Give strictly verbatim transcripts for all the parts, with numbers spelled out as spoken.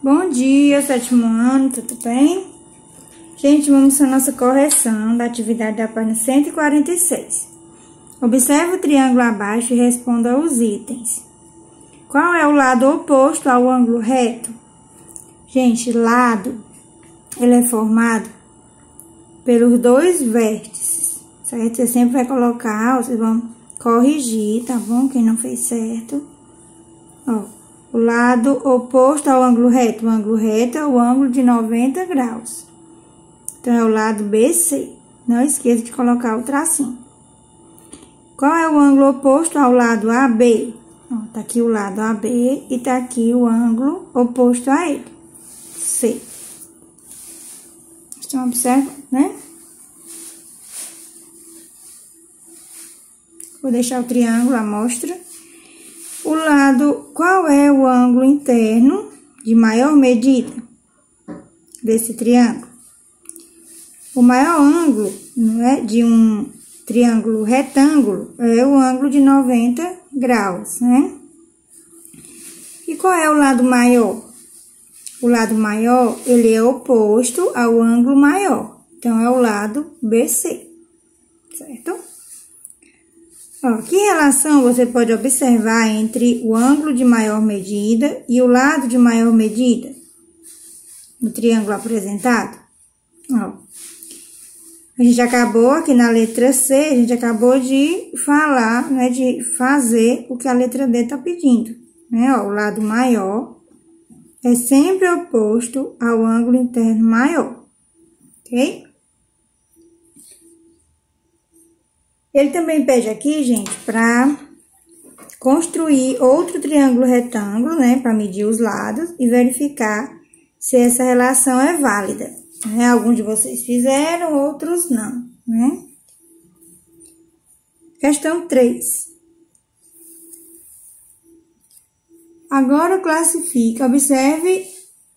Bom dia, sétimo ano, tudo bem? Gente, vamos à nossa correção da atividade da página cento e quarenta e seis. Observe o triângulo abaixo e responda aos itens. Qual é o lado oposto ao ângulo reto? Gente, lado, ele é formado pelos dois vértices, certo? Você sempre vai colocar, vocês vão corrigir, tá bom? Quem não fez certo. Ó, o lado oposto ao ângulo reto. O ângulo reto é o ângulo de noventa graus. Então, é o lado B C. Não esqueça de colocar o tracinho. Qual é o ângulo oposto ao lado A B? Ó, tá aqui o lado A B e tá aqui o ângulo oposto a ele, C. Estão observando, né? Vou deixar o triângulo à mostra. O lado, qual é o ângulo interno de maior medida desse triângulo? O maior ângulo, não é, de um triângulo retângulo é o ângulo de noventa graus, né? E qual é o lado maior? O lado maior, ele é oposto ao ângulo maior. Então, é o lado B C, certo? Ó, que relação você pode observar entre o ângulo de maior medida e o lado de maior medida no triângulo apresentado? Ó, a gente acabou aqui na letra C, a gente acabou de falar, né, de fazer o que a letra D tá pedindo, né? Ó, o lado maior é sempre oposto ao ângulo interno maior, ok? Ele também pede aqui, gente, para construir outro triângulo retângulo, né, para medir os lados e verificar se essa relação é válida, né? Alguns de vocês fizeram, outros não, né? Questão três. Agora classifica, observe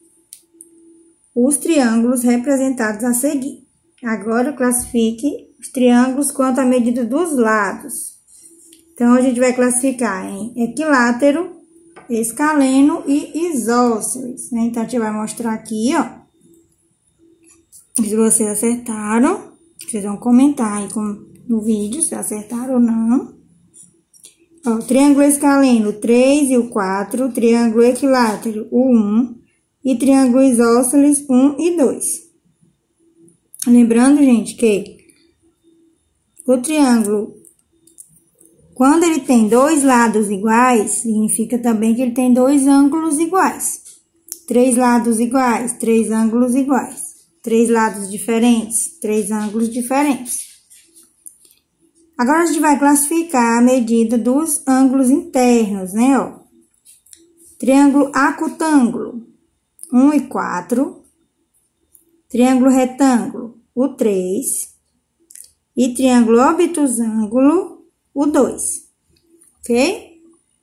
os triângulos representados a seguir. Agora classifique os triângulos quanto à medida dos lados. Então, a gente vai classificar em equilátero, escaleno e isósceles, né? Então, a gente vai mostrar aqui, ó. Se vocês acertaram, vocês vão comentar aí no vídeo se acertaram ou não. Ó, triângulo escaleno, o três e o quatro, triângulo equilátero, o um, e triângulo isósceles, um e dois. Lembrando, gente, que o triângulo, quando ele tem dois lados iguais, significa também que ele tem dois ângulos iguais. Três lados iguais, três ângulos iguais. Três lados diferentes, três ângulos diferentes. Agora, a gente vai classificar a medida dos ângulos internos, né, ó. Triângulo acutângulo, um e quatro. Triângulo retângulo, o três. E triângulo obtusângulo, o dois. Ok?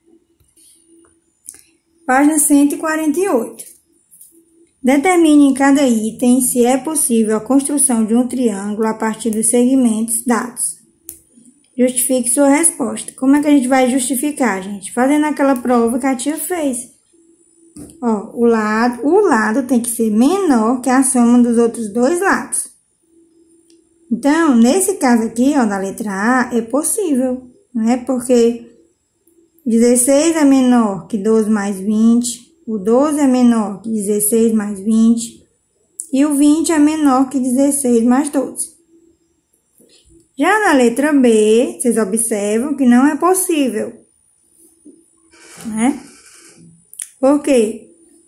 Página cento e quarenta e oito. Determine em cada item se é possível a construção de um triângulo a partir dos segmentos dados. Justifique sua resposta. Como é que a gente vai justificar, gente? Fazendo aquela prova que a tia fez. Ó, o lado, o lado tem que ser menor que a soma dos outros dois lados. Então, nesse caso aqui, ó, da letra A, é possível, né? Porque dezesseis é menor que doze mais vinte, o doze é menor que dezesseis mais vinte, e o vinte é menor que dezesseis mais doze. Já na letra B, vocês observam que não é possível, né? Por quê?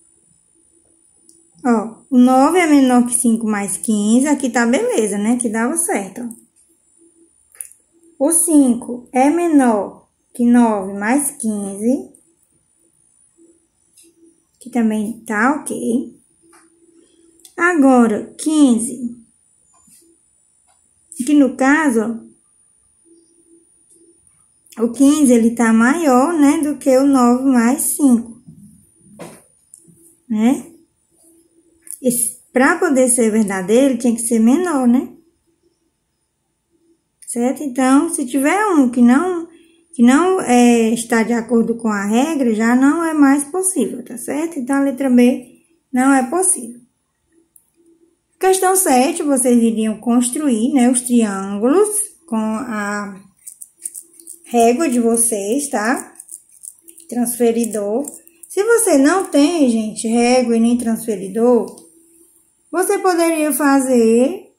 Ó, o nove é menor que cinco mais quinze, aqui tá beleza, né? Que dava certo, ó. O cinco é menor que nove mais quinze, que também tá ok. Agora, quinze, que no caso, ó, o quinze, ele tá maior, né, do que o nove mais cinco, né? Para poder ser verdadeiro, tinha que ser menor, né? Certo? Então, se tiver um que não, que não é, está de acordo com a regra, já não é mais possível, tá certo? Então, a letra B Não é possível. Questão sete, vocês iriam construir, né, os triângulos com a régua de vocês, tá? Transferidor. Se você não tem, gente, régua e nem transferidor, você poderia fazer,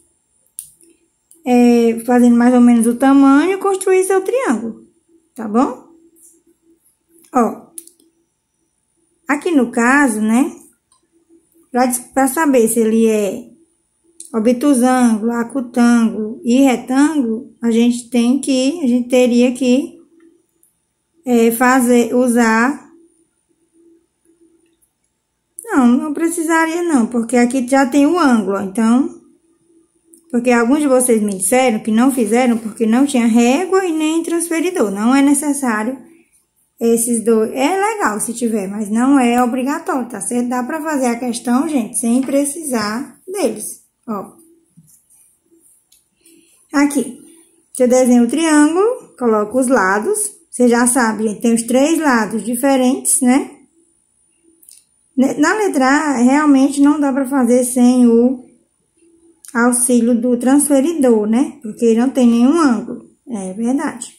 é, fazendo mais ou menos o tamanho, construir seu triângulo, tá bom? Ó, aqui no caso, né, para saber se ele é obtusângulo, acutângulo e retângulo, a gente tem que, a gente teria que é, fazer, usar. Não, não precisaria não, porque aqui já tem o ângulo, então, porque alguns de vocês me disseram que não fizeram porque não tinha régua e nem transferidor, não é necessário esses dois. É legal se tiver, mas não é obrigatório, tá certo? Dá pra fazer a questão, gente, sem precisar deles, ó. Aqui, você desenha o triângulo, coloca os lados, você já sabe, gente, tem os três lados diferentes, né? Na letra A, realmente não dá pra fazer sem o auxílio do transferidor, né? Porque não tem nenhum ângulo, é verdade.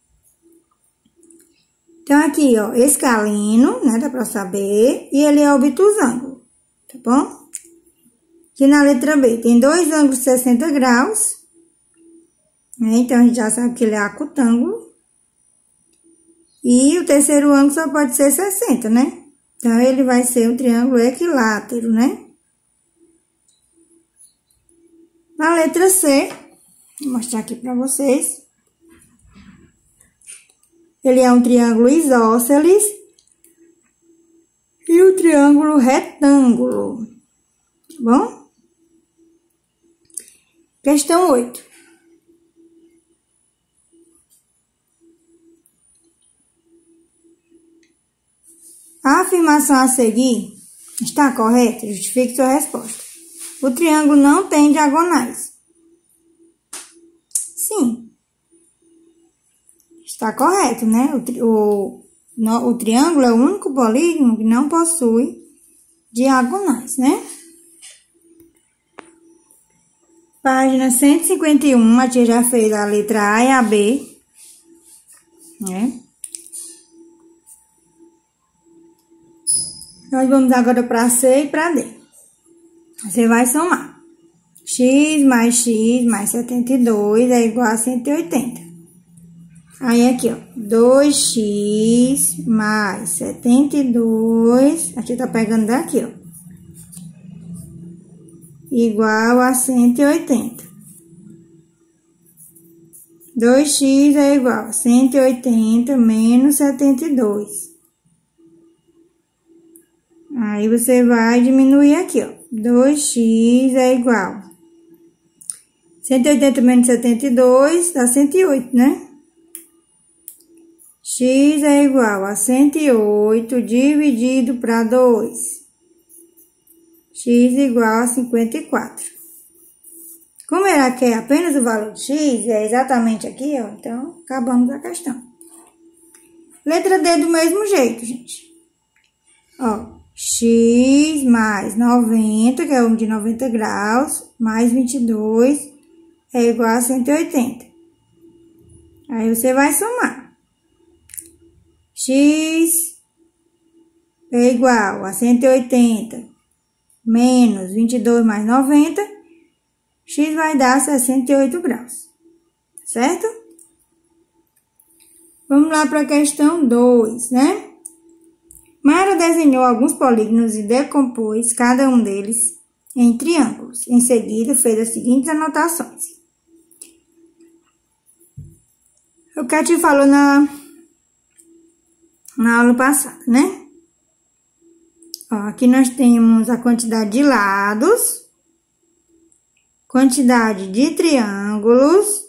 Então, aqui, ó, escaleno, né, dá pra saber, e ele é obtusângulo, tá bom? Aqui na letra B, tem dois ângulos de sessenta graus, né, então a gente já sabe que ele é acutângulo. E o terceiro ângulo só pode ser sessenta, né? Então, ele vai ser um triângulo equilátero, né? Na letra C, vou mostrar aqui pra vocês. Ele é um triângulo isósceles e o triângulo retângulo, tá bom? Questão oito. A afirmação a seguir está correta? Justifique sua resposta. O triângulo não tem diagonais. Sim. Está correto, né? O, tri o, no, o triângulo é o único polígono que não possui diagonais, né? Página cento e cinquenta e um, a tia já fez a letra A e a B, né? Nós vamos agora para C e para D. Você vai somar. X mais X mais setenta e dois é igual a cento e oitenta. Aí, aqui, ó, dois x mais setenta e dois, a tia tá pegando daqui, ó, igual a cento e oitenta. dois x é igual a cento e oitenta menos setenta e dois. Aí, você vai diminuir aqui, ó, dois x é igual a cento e oitenta menos setenta e dois, dá cento e oito, né? X é igual a cento e oito dividido para dois. X igual a cinquenta e quatro. Como ela quer apenas o valor de X, é exatamente aqui, ó, então, acabamos a questão. Letra D do mesmo jeito, gente. Ó, X mais noventa, que é um de noventa graus, mais vinte e dois, é igual a cento e oitenta. Aí, você vai somar. X é igual a cento e oitenta menos vinte e dois mais noventa, X vai dar sessenta e oito graus, certo? Vamos lá para a questão dois, né? Mara desenhou alguns polígonos e decompôs cada um deles em triângulos. Em seguida, fez as seguintes anotações. O que a tia falou na... na aula passada, né? Ó, aqui nós temos a quantidade de lados, quantidade de triângulos,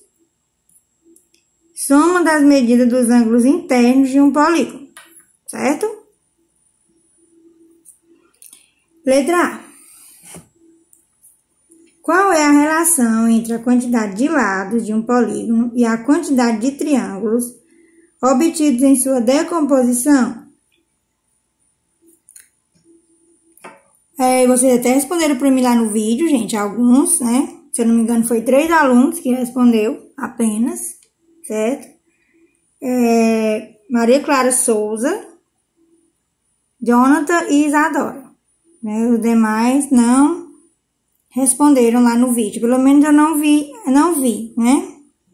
soma das medidas dos ângulos internos de um polígono, certo? Letra A. Qual é a relação entre a quantidade de lados de um polígono e a quantidade de triângulos obtidos em sua decomposição? É, vocês até responderam para mim lá no vídeo, gente, alguns, né? Se eu não me engano, foi três alunos que respondeu apenas, certo? É, Maria Clara Souza, Jonathan e Isadora. Né? Os demais não responderam lá no vídeo. Pelo menos eu não vi, não vi, né?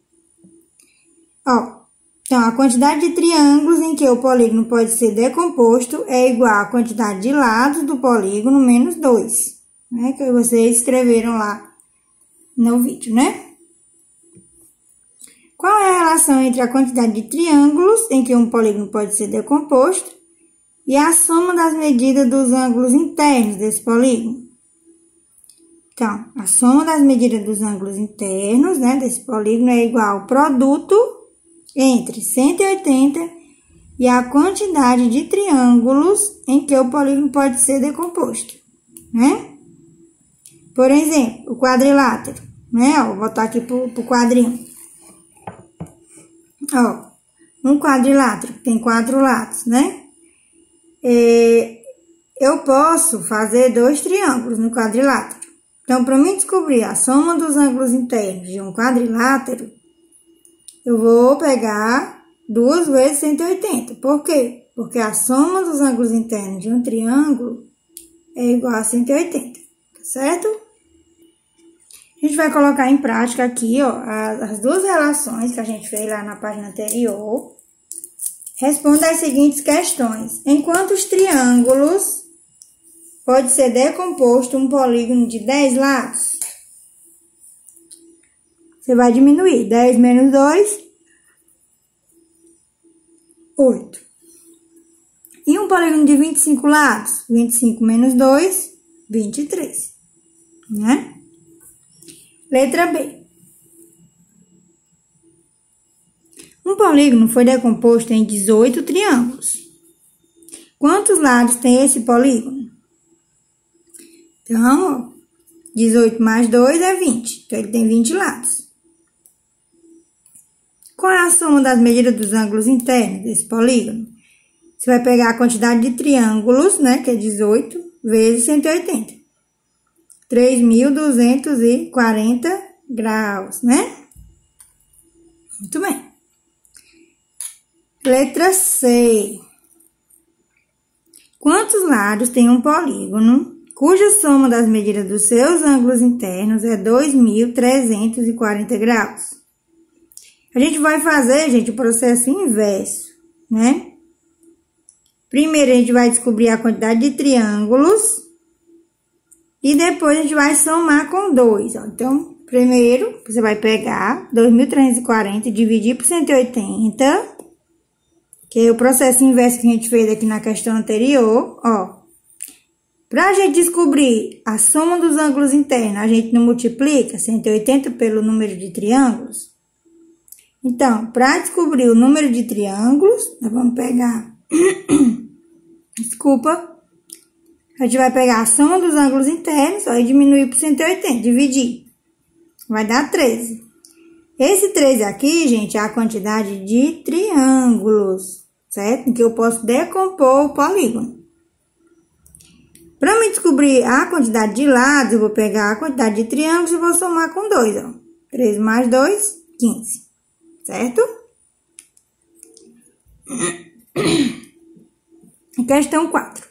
Ó, então, a quantidade de triângulos em que o polígono pode ser decomposto é igual à quantidade de lados do polígono menos dois, né? Que vocês escreveram lá no vídeo, né? Qual é a relação entre a quantidade de triângulos em que um polígono pode ser decomposto e a soma das medidas dos ângulos internos desse polígono? Então, a soma das medidas dos ângulos internos, né, desse polígono é igual ao produto entre cento e oitenta e a quantidade de triângulos em que o polígono pode ser decomposto, né? Por exemplo, o quadrilátero, né? Ó, vou botar aqui pro, pro quadrinho. Ó, um quadrilátero tem quatro lados, né? É, eu posso fazer dois triângulos no quadrilátero. Então, para mim descobrir a soma dos ângulos internos de um quadrilátero, eu vou pegar duas vezes cento e oitenta. Por quê? Porque a soma dos ângulos internos de um triângulo é igual a cento e oitenta, tá certo? A gente vai colocar em prática aqui, ó, as duas relações que a gente fez lá na página anterior. Responda as seguintes questões. Em quantos triângulos pode ser decomposto um polígono de dez lados? Você vai diminuir. dez menos dois, oito. E um polígono de vinte e cinco lados? vinte e cinco menos dois, vinte e três. Né? Letra B. Um polígono foi decomposto em dezoito triângulos. Quantos lados tem esse polígono? Então, dezoito mais dois é vinte. Então, ele tem vinte lados. Qual é a soma das medidas dos ângulos internos desse polígono? Você vai pegar a quantidade de triângulos, né, que é dezoito, vezes cento e oitenta. três mil duzentos e quarenta graus, né? Muito bem. Letra C. Quantos lados tem um polígono cuja soma das medidas dos seus ângulos internos é dois mil trezentos e quarenta graus? A gente vai fazer, gente, o processo inverso, né? Primeiro, a gente vai descobrir a quantidade de triângulos e depois a gente vai somar com dois, ó. Então, primeiro, você vai pegar dois mil trezentos e quarenta e dividir por cento e oitenta, que é o processo inverso que a gente fez aqui na questão anterior, ó. Para a gente descobrir a soma dos ângulos internos, a gente não multiplica cento e oitenta pelo número de triângulos? Então, para descobrir o número de triângulos, nós vamos pegar, desculpa, a gente vai pegar a soma dos ângulos internos, ó, e diminuir por cento e oitenta, dividir, vai dar treze. Esse treze aqui, gente, é a quantidade de triângulos, certo? Em que eu posso decompor o polígono. Para me descobrir a quantidade de lados, eu vou pegar a quantidade de triângulos e vou somar com dois, ó. treze mais dois, quinze. Certo? Questão quatro.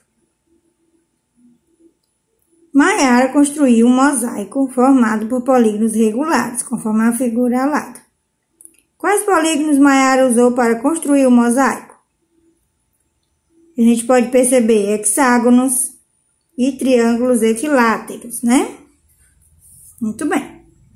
Maiara construiu um mosaico formado por polígonos regulares, conforme a figura ao lado. Quais polígonos Maiara usou para construir o mosaico? A gente pode perceber hexágonos e triângulos equiláteros, né? Muito bem.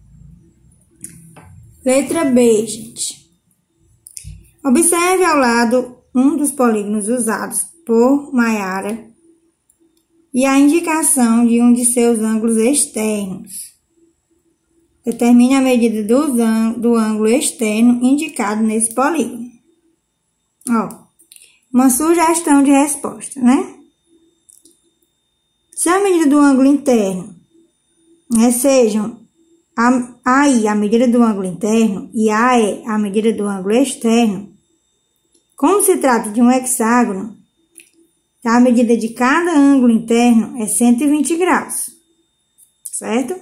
Letra B, gente. Observe ao lado um dos polígonos usados por Maiara e a indicação de um de seus ângulos externos. Determine a medida do, do ângulo externo indicado nesse polígono. Ó, uma sugestão de resposta, né? Se a medida do ângulo interno, né, sejam A, aí, a medida do ângulo interno e A é a medida do ângulo externo. Como se trata de um hexágono, Tá? A medida de cada ângulo interno é cento e vinte graus, certo?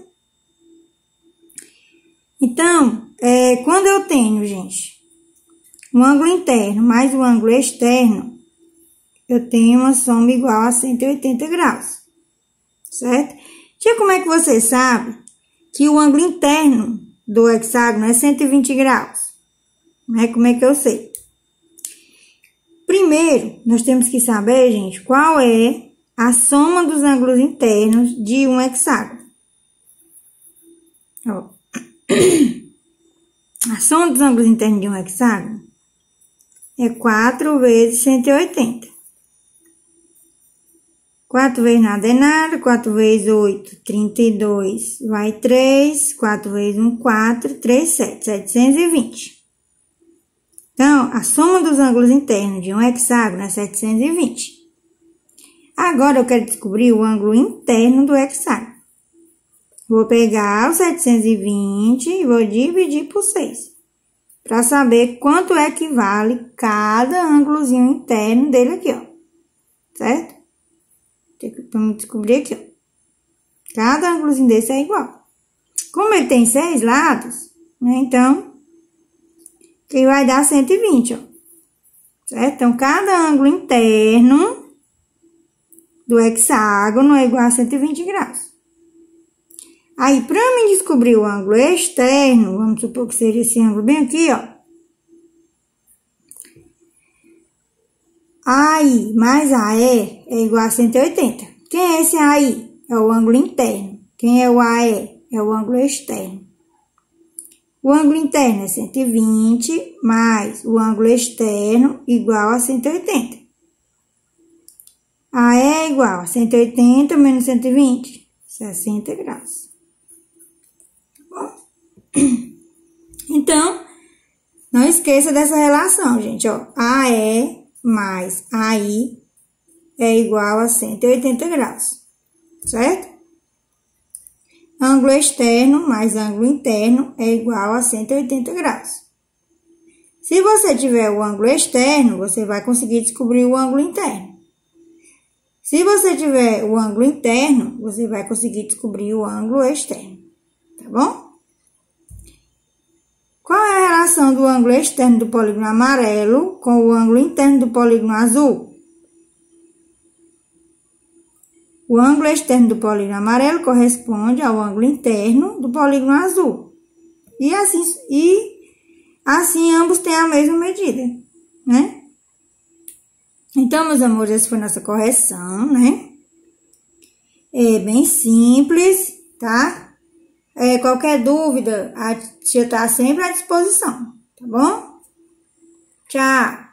Então, é, quando eu tenho, gente, um ângulo interno mais o ângulo externo, eu tenho uma soma igual a cento e oitenta graus, certo? Tia, como é que você sabe que o ângulo interno do hexágono é cento e vinte graus? Né? Como é que eu sei? Primeiro, nós temos que saber, gente, qual é a soma dos ângulos internos de um hexágono. Ó. A soma dos ângulos internos de um hexágono é quatro vezes cento e oitenta. quatro vezes nada é nada, quatro vezes oito, trinta e dois, vai três, quatro vezes um, quatro, três, sete, setecentos e vinte. Então, a soma dos ângulos internos de um hexágono é setecentos e vinte. Agora, eu quero descobrir o ângulo interno do hexágono. Vou pegar os setecentos e vinte e vou dividir por seis. Para saber quanto é que vale cada ângulozinho interno dele aqui, ó. Certo? Vamos descobrir aqui, ó. Cada ângulozinho desse é igual. Como ele tem seis lados, né? Então, que vai dar cento e vinte, ó. Certo? Então, cada ângulo interno do hexágono é igual a cento e vinte graus. Aí, para mim descobrir o ângulo externo, vamos supor que seja esse ângulo bem aqui, ó. A I mais A E é igual a cento e oitenta. Quem é esse A I? É o ângulo interno. Quem é o A E? É o ângulo externo. O ângulo interno é cento e vinte mais o ângulo externo igual a cento e oitenta. A E é igual a cento e oitenta menos cento e vinte, sessenta graus. Então, não esqueça dessa relação, gente, ó. A E mais A I é igual a cento e oitenta graus, certo? Ângulo externo mais ângulo interno é igual a cento e oitenta graus. Se você tiver o ângulo externo, você vai conseguir descobrir o ângulo interno. Se você tiver o ângulo interno, você vai conseguir descobrir o ângulo externo, tá bom? Qual é a relação do ângulo externo do polígono amarelo com o ângulo interno do polígono azul? O ângulo externo do polígono amarelo corresponde ao ângulo interno do polígono azul. E assim, e assim ambos têm a mesma medida, né? Então, meus amores, essa foi nossa correção, né? É bem simples, tá? É, qualquer dúvida, a tia tá sempre à disposição, tá bom? Tchau!